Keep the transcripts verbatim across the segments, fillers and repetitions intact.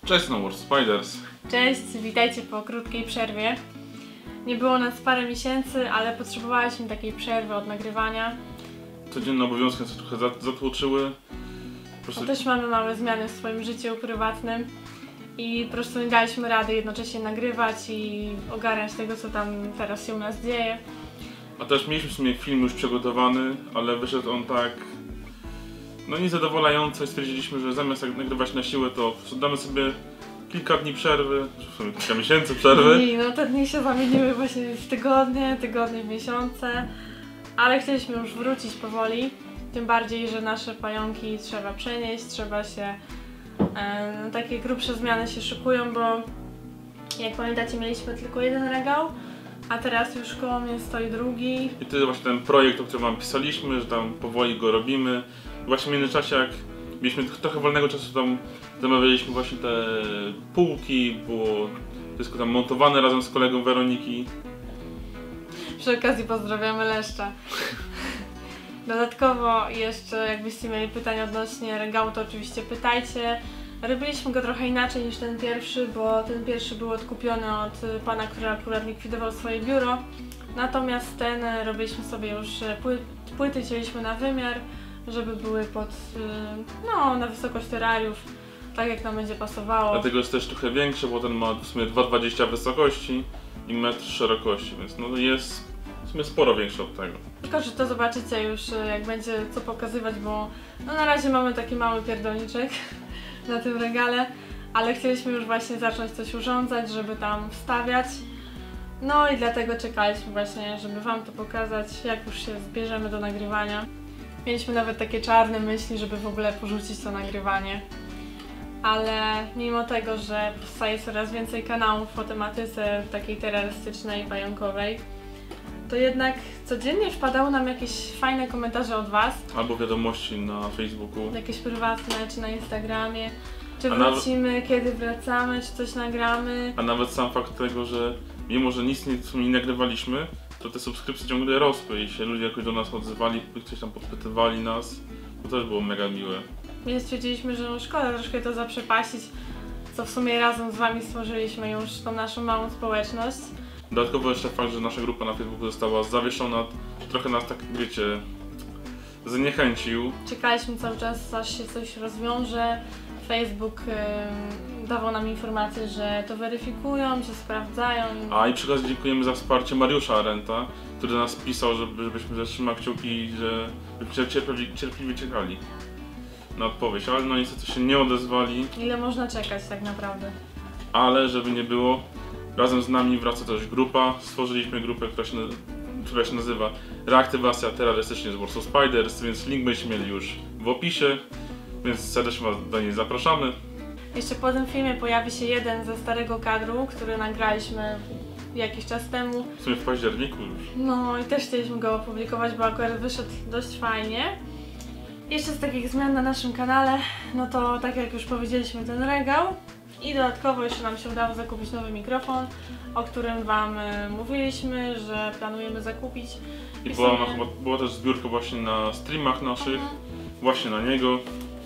Cześć Snow Wars Spiders. Cześć, witajcie po krótkiej przerwie. Nie było nas parę miesięcy, ale potrzebowaliśmy takiej przerwy od nagrywania. Codzienne obowiązki nas trochę zatłoczyły. Prostu... Bo też mamy małe zmiany w swoim życiu prywatnym i po prostu nie daliśmy rady jednocześnie nagrywać i ogarniać tego, co tam teraz się u nas dzieje. A też mieliśmy w sumie film już przygotowany, ale wyszedł on tak no niezadowalająco i stwierdziliśmy, że zamiast nagrywać na siłę, to damy sobie kilka dni przerwy, w sumie kilka miesięcy przerwy. I no te dni się zamieniły właśnie w tygodnie, tygodnie w miesiące, ale chcieliśmy już wrócić powoli, tym bardziej, że nasze pająki trzeba przenieść, trzeba się, e, takie grubsze zmiany się szykują, bo jak pamiętacie, mieliśmy tylko jeden regał, a teraz już koło mnie stoi drugi. I to jest właśnie ten projekt, o którym wam pisaliśmy, że tam powoli go robimy. Właśnie w międzyczasie, jak mieliśmy trochę wolnego czasu, tam zamawialiśmy właśnie te półki, było wszystko tam montowane razem z kolegą Weroniki. Przy okazji pozdrawiamy Leszcza. Dodatkowo jeszcze, jakbyście mieli pytania odnośnie regału, to oczywiście pytajcie. Robiliśmy go trochę inaczej niż ten pierwszy, bo ten pierwszy był odkupiony od pana, który akurat likwidował swoje biuro. Natomiast ten robiliśmy sobie już pły płyty, cięliśmy na wymiar, żeby były pod, no, na wysokość terrariów, tak jak nam będzie pasowało. Dlatego jest też trochę większy, bo ten ma w sumie dwa dwadzieścia wysokości i metr szerokości, więc no jest w sumie sporo większy od tego. Tylko, że to zobaczycie już, jak będzie co pokazywać, bo no, na razie mamy taki mały pierdolniczek na tym regale, ale chcieliśmy już właśnie zacząć coś urządzać, żeby tam wstawiać. No i dlatego czekaliśmy właśnie, żeby wam to pokazać, jak już się zbierzemy do nagrywania. Mieliśmy nawet takie czarne myśli, żeby w ogóle porzucić to nagrywanie. Ale mimo tego, że powstaje coraz więcej kanałów o tematyce takiej terrorystycznej, pająkowej, to jednak codziennie wpadały nam jakieś fajne komentarze od was. Albo wiadomości na Facebooku. Jakieś prywatne, czy na Instagramie. Czy wrócimy, nawet... kiedy wracamy, czy coś nagramy. A nawet sam fakt tego, że mimo, że nic nie, w sumie nie nagrywaliśmy, to te subskrypcje ciągle rosły i się ludzie jakoś do nas odzywali, coś tam podpytywali nas. To też było mega miłe. Więc stwierdziliśmy, że no szkoda troszkę to zaprzepaścić, co w sumie razem z wami stworzyliśmy już tą naszą małą społeczność. Dodatkowo jeszcze fakt, że nasza grupa na Facebooku została zawieszona, trochę nas tak, wiecie, zniechęcił. Czekaliśmy cały czas, aż się coś rozwiąże. Facebook yy, dawał nam informację, że to weryfikują, że sprawdzają. A i przy okazji dziękujemy za wsparcie Mariusza Arenta, który do nas pisał, żeby, żebyśmy zatrzymał kciuki, żebyśmy cierpliwie, cierpliwie czekali na odpowiedź, ale no niestety się nie odezwali. Ile można czekać tak naprawdę? Ale żeby nie było, razem z nami wraca też grupa. Stworzyliśmy grupę, która się, która się nazywa Reaktywacja terrorystycznie z Warsaw Spiders, więc link będziecie mieli już w opisie, więc serdecznie was do niej zapraszamy. Jeszcze po tym filmie pojawi się jeden ze starego kadru, który nagraliśmy jakiś czas temu. W sumie w październiku już. No i też chcieliśmy go opublikować, bo akurat wyszedł dość fajnie. Jeszcze z takich zmian na naszym kanale, no to tak jak już powiedzieliśmy, ten regał. I dodatkowo jeszcze nam się udało zakupić nowy mikrofon, o którym wam y, mówiliśmy, że planujemy zakupić. I, I była, sobie... chyba, była też zbiórka właśnie na streamach naszych, mhm. właśnie na niego.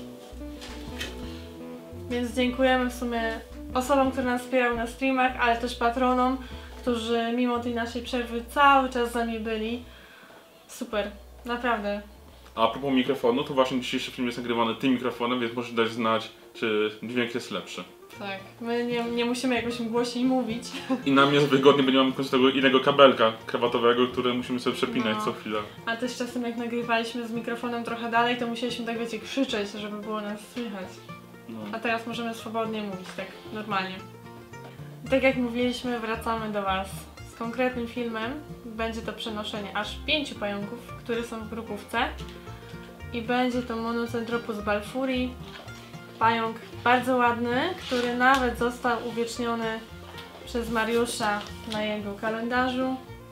Więc dziękujemy w sumie osobom, które nas wspierały na streamach, ale też patronom, którzy mimo tej naszej przerwy cały czas z nami byli. Super, naprawdę. A propos mikrofonu, to właśnie dzisiejszy film jest nagrywany tym mikrofonem, więc możesz dać znać, czy dźwięk jest lepszy. Tak, my nie, nie musimy jakoś głośniej mówić. I nam jest wygodnie, bo nie mamy w końcu tego innego kabelka krawatowego, które musimy sobie przepinać no. co chwilę. Ale też czasem jak nagrywaliśmy z mikrofonem trochę dalej, to musieliśmy tak, wiecie, krzyczeć, żeby było nas słychać. No. A teraz możemy swobodnie mówić, tak normalnie. I tak jak mówiliśmy, wracamy do was z konkretnym filmem. Będzie to przenoszenie aż pięciu pająków, które są w grupówce. I będzie to Monocentropus balfouri. Pająk bardzo ładny, który nawet został uwieczniony przez Mariusza na jego kalendarzu.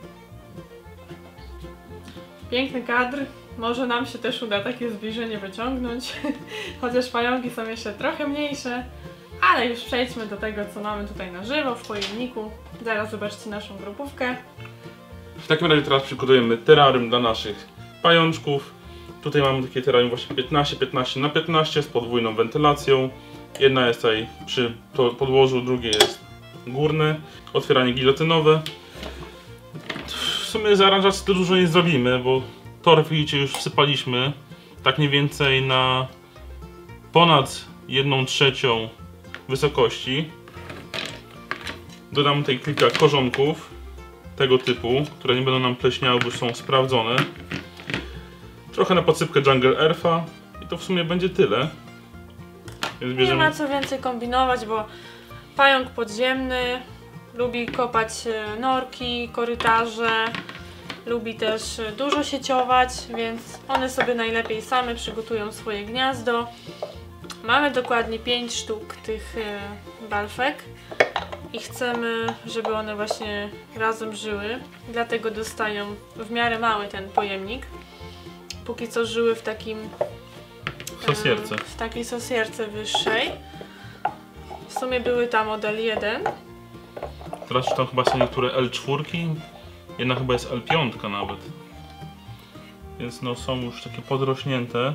Piękny kadr. Może nam się też uda takie zbliżenie wyciągnąć, chociaż pająki są jeszcze trochę mniejsze. Ale już przejdźmy do tego, co mamy tutaj na żywo w pojemniku. Zaraz zobaczcie naszą grupówkę. W takim razie teraz przygotujemy terrarium dla naszych pajączków. Tutaj mamy takie terrarium właśnie piętnaście piętnaście na piętnaście z podwójną wentylacją. Jedna jest tutaj przy podłożu, drugie jest górne. Otwieranie gilotynowe. W sumie z aranżacji to dużo nie zrobimy, bo torf, widzicie, już wsypaliśmy tak mniej więcej na ponad jedną trzecią wysokości. Dodam tutaj kilka korzonków tego typu, które nie będą nam pleśniały, bo już są sprawdzone. Trochę na podsypkę Jungle Earth'a i to w sumie będzie tyle. Więc bierzemy... Nie ma co więcej kombinować, bo pająk podziemny lubi kopać norki, korytarze, lubi też dużo sieciować, więc one sobie najlepiej same przygotują swoje gniazdo. Mamy dokładnie pięć sztuk tych balfek i chcemy, żeby one właśnie razem żyły, dlatego dostają w miarę mały ten pojemnik. Póki co żyły w takim sosierce. w takiej sosierce wyższej. W sumie były tam model jeden. Teraz tam chyba są niektóre L cztery, jedna chyba jest L pięć nawet. Więc no są już takie podrośnięte.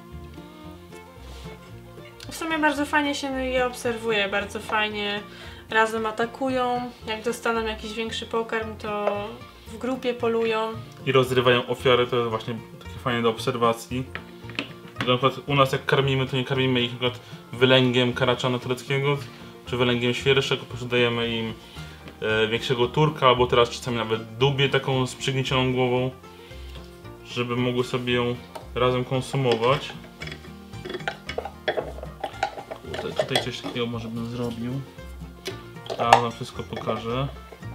W sumie bardzo fajnie się je obserwuje, bardzo fajnie razem atakują. Jak dostaną jakiś większy pokarm, to w grupie polują. I rozrywają ofiary, to jest właśnie takie fajne do obserwacji. Na przykład u nas jak karmimy, to nie karmimy ich na przykład wylęgiem karaczana tureckiego, czy wylęgiem świerszek, po prostu dajemy im e, większego turka, albo teraz czasami nawet dubię taką z przygniecioną głową, żeby mogły sobie ją razem konsumować. Tutaj, tutaj coś takiego może bym zrobił. A wam wszystko pokażę.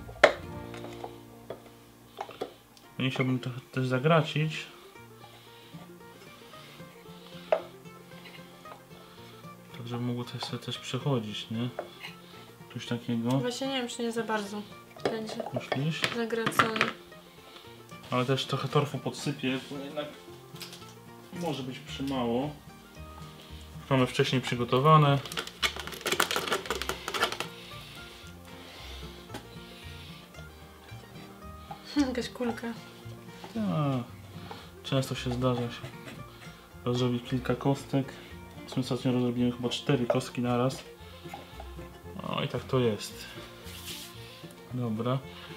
Nie chciałbym to też zagracić. Tak, żeby mogło też sobie też przechodzić, nie? Coś takiego. Właśnie nie wiem, czy nie za bardzo będzie Myślisz? zagracony. Ale też trochę torfu podsypię, bo jednak może być przymało. Mamy wcześniej przygotowane. Jakaś kulka. A, często się zdarza się rozrobić kilka kostek. W sumie ostatnio rozrobiłem chyba cztery kostki na raz. No i tak to jest. Dobra.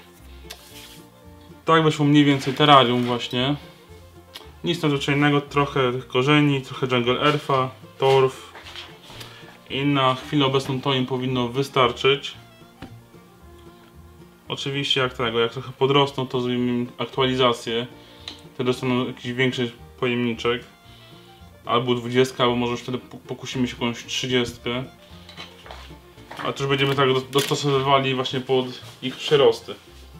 Tak wyszło mniej więcej terrarium właśnie. Nic nadzwyczajnego, trochę korzeni, trochę Jungle Earth'a, torf. I na chwilę obecną to im powinno wystarczyć. Oczywiście jak tego, jak trochę podrosną, to zrobimy im aktualizację. Wtedy dostaną jakiś większy pojemniczek. Albo dwudziestkę, albo może już wtedy pokusimy się jakąś trzydziestkę. A to już będziemy tak dostosowywali właśnie pod ich przyrosty.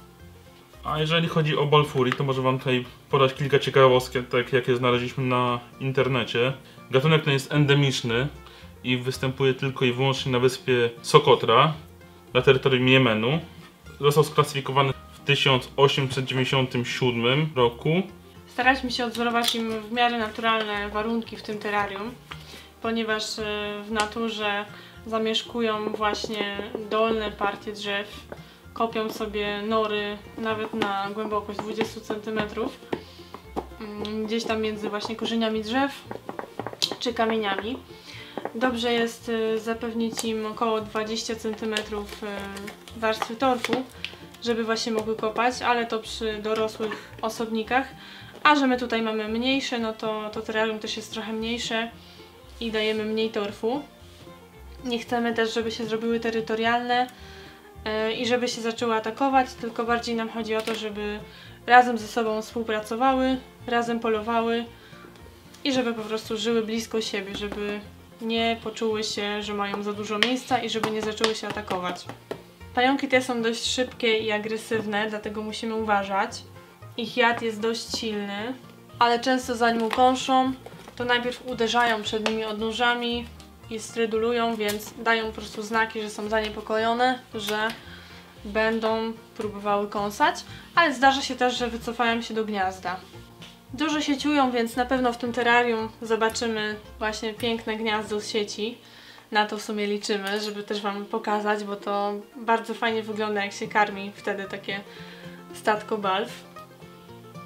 A jeżeli chodzi o Balfurii, to może wam tutaj podać kilka ciekawostek, tak jakie znaleźliśmy na internecie. Gatunek ten jest endemiczny i występuje tylko i wyłącznie na wyspie Sokotra, na terytorium Jemenu. Został sklasyfikowany w tysiąc osiemset dziewięćdziesiątym siódmym roku. Staraliśmy się odzorować im w miarę naturalne warunki w tym terrarium, ponieważ w naturze zamieszkują właśnie dolne partie drzew, kopią sobie nory nawet na głębokość dwadzieścia centymetrów, gdzieś tam między właśnie korzeniami drzew czy kamieniami. Dobrze jest zapewnić im około dwadzieścia centymetrów warstwy torfu, żeby właśnie mogły kopać, ale to przy dorosłych osobnikach. A że my tutaj mamy mniejsze, no to, to terrarium też jest trochę mniejsze i dajemy mniej torfu. Nie chcemy też, żeby się zrobiły terytorialne yy, i żeby się zaczęły atakować, tylko bardziej nam chodzi o to, żeby razem ze sobą współpracowały, razem polowały i żeby po prostu żyły blisko siebie, żeby nie poczuły się, że mają za dużo miejsca i żeby nie zaczęły się atakować. Pająki te są dość szybkie i agresywne, dlatego musimy uważać. Ich jad jest dość silny, ale często zanim ukąszą, to najpierw uderzają przed nimi odnóżami i strydulują, więc dają po prostu znaki, że są zaniepokojone, że będą próbowały kąsać, ale zdarza się też, że wycofają się do gniazda. Dużo sieciują, więc na pewno w tym terrarium zobaczymy właśnie piękne gniazdo z sieci. Na to w sumie liczymy, żeby też wam pokazać, bo to bardzo fajnie wygląda, jak się karmi wtedy takie statko balf.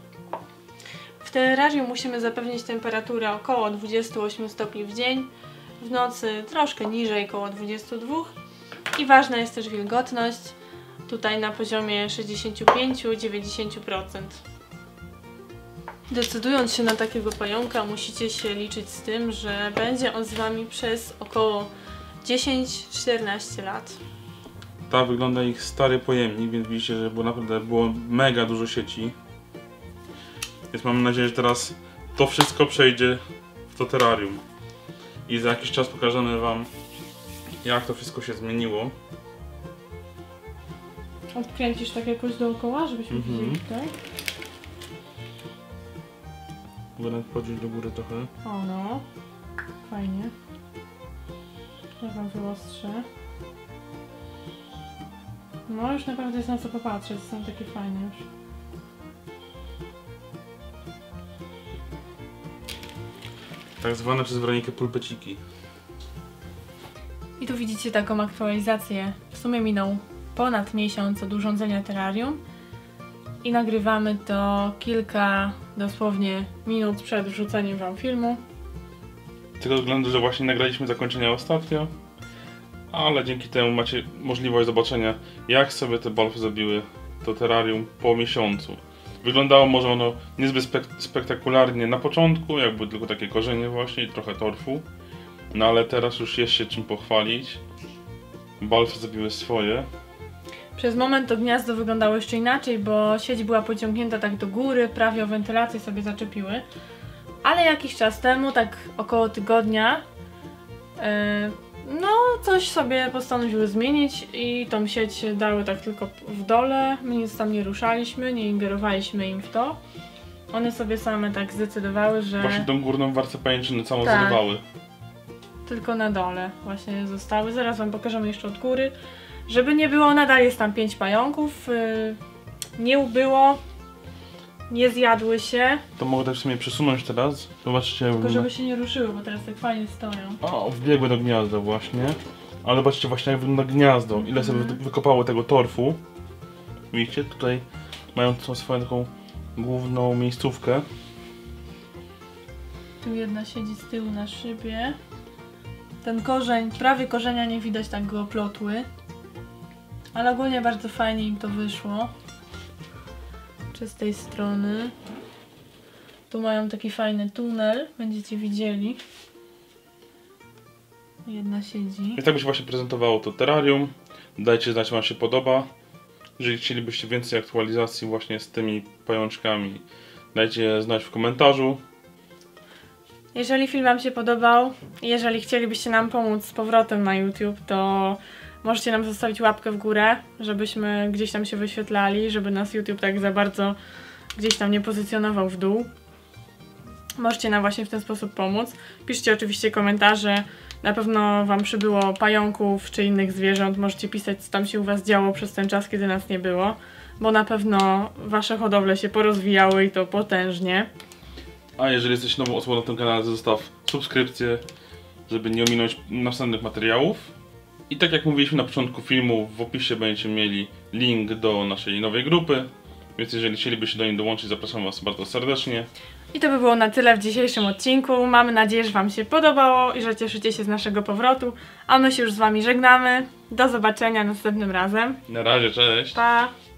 W terrarium musimy zapewnić temperaturę około dwudziestu ośmiu stopni w dzień w nocy troszkę niżej, koło dwudziestu dwóch. I ważna jest też wilgotność, tutaj na poziomie sześćdziesiąt pięć do dziewięćdziesięciu procent. Decydując się na takiego pająka, musicie się liczyć z tym, że będzie on z Wami przez około dziesięć do czternastu lat. Tak wygląda ich stary pojemnik, więc widzicie, że było naprawdę było mega dużo sieci. Więc mam nadzieję, że teraz to wszystko przejdzie w to terrarium. I za jakiś czas pokażemy Wam, jak to wszystko się zmieniło. Odkręcisz tak jakoś dookoła, żebyśmy Mhm. widzieli tutaj? Mogę nawet podnieść do góry trochę. O no, fajnie. Ja Wam wyostrzę. No już naprawdę jest na co popatrzeć, są takie fajne już. Tak zwane przez Weronikę pulpeciki. I tu widzicie taką aktualizację. W sumie minął ponad miesiąc od urządzenia terrarium. I nagrywamy to kilka, dosłownie minut przed wrzuceniem Wam filmu. Z tego względu, że właśnie nagraliśmy zakończenie ostatnio. Ale dzięki temu macie możliwość zobaczenia, jak sobie te balfy zrobiły to terrarium po miesiącu. Wyglądało może ono niezbyt spek spektakularnie na początku, jak były tylko takie korzenie właśnie i trochę torfu. No ale teraz już jest się czym pochwalić. Balfy zrobiły swoje. Przez moment to gniazdo wyglądało jeszcze inaczej, bo sieć była pociągnięta tak do góry, prawie o wentylację sobie zaczepiły. Ale jakiś czas temu, tak około tygodnia, yy, no coś sobie postanowiły zmienić i tą sieć dały tak tylko w dole. My nic tam nie ruszaliśmy, nie ingerowaliśmy im w to. One sobie same tak zdecydowały, że Właśnie tą górną warstwę pajęczyny całą Tak. zrywały. tylko na dole właśnie zostały. Zaraz Wam pokażemy jeszcze od góry. Żeby nie było, nadal jest tam pięć pająków. Yy, nie ubyło, nie zjadły się. To mogę też w sumie przesunąć teraz. Zobaczcie. Tylko żeby się nie ruszyły, bo teraz tak fajnie stoją. O, wbiegły do gniazda właśnie. Ale zobaczcie właśnie jak wygląda gniazdo. Ile sobie Mhm. wykopały tego torfu. Widzicie? Tutaj mają tą swoją taką główną miejscówkę. Tu jedna siedzi z tyłu na szybie. Ten korzeń, prawie korzenia nie widać, tak go oplotły. Ale ogólnie bardzo fajnie im to wyszło. Czy z tej strony. Tu mają taki fajny tunel, będziecie widzieli. Jedna siedzi. I tak by się właśnie prezentowało to terrarium. Dajcie znać, wam się podoba. Jeżeli chcielibyście więcej aktualizacji właśnie z tymi pajączkami, dajcie znać w komentarzu. Jeżeli film Wam się podobał, jeżeli chcielibyście nam pomóc z powrotem na YouTube, to możecie nam zostawić łapkę w górę, żebyśmy gdzieś tam się wyświetlali, żeby nas YouTube tak za bardzo gdzieś tam nie pozycjonował w dół. Możecie nam właśnie w ten sposób pomóc. Piszcie oczywiście komentarze, na pewno Wam przybyło pająków czy innych zwierząt. Możecie pisać, co tam się u Was działo przez ten czas, kiedy nas nie było, bo na pewno Wasze hodowle się porozwijały i to potężnie. A jeżeli jesteś nową osobą na tym kanale, zostaw subskrypcję, żeby nie ominąć następnych materiałów. I tak jak mówiliśmy na początku filmu, w opisie będziecie mieli link do naszej nowej grupy. Więc jeżeli chcielibyście do niej dołączyć, zapraszam Was bardzo serdecznie. I to by było na tyle w dzisiejszym odcinku. Mamy nadzieję, że Wam się podobało i że cieszycie się z naszego powrotu. A my się już z Wami żegnamy. Do zobaczenia następnym razem. Na razie, cześć! Pa!